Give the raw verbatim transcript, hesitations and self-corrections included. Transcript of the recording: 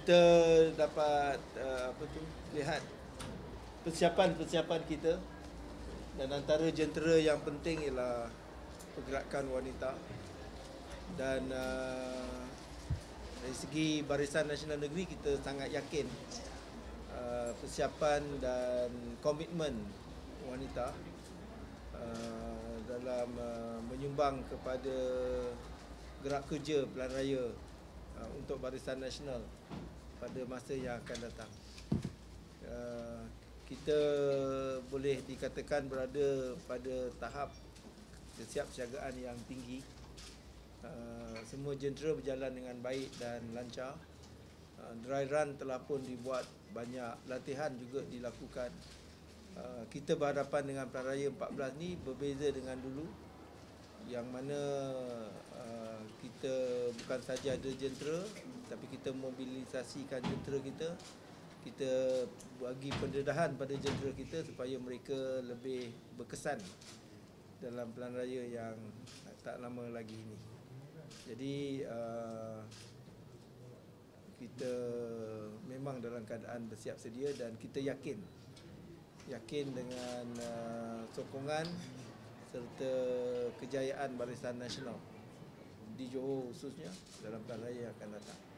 kita dapat uh, apa tu lihat persiapan-persiapan kita, dan antara jentera yang penting ialah pergerakan wanita. Dan uh, dari segi Barisan Nasional Negeri, kita sangat yakin uh, persiapan dan komitmen wanita uh, dalam uh, menyumbang kepada gerak kerja pilihan raya uh, untuk Barisan Nasional pada masa yang akan datang. Uh, kita boleh dikatakan berada pada tahap kesiapsiagaan yang tinggi. Uh, semua jentera berjalan dengan baik dan lancar. Uh, dry run telah pun dibuat, banyak latihan juga dilakukan. Uh, kita berhadapan dengan pilihan raya empat belas ni berbeza dengan dulu, yang mana uh, kita bukan saja ada jentera, tapi kita mobilisasikan jentera kita. Kita bagi pendedahan pada jentera kita supaya mereka lebih berkesan dalam pilihan raya yang tak lama lagi ini. Jadi uh, kita memang dalam keadaan bersiap sedia, dan kita yakin yakin dengan uh, sokongan serta kejayaan Barisan Nasional di Johor khususnya dalam pilihan raya yang akan datang.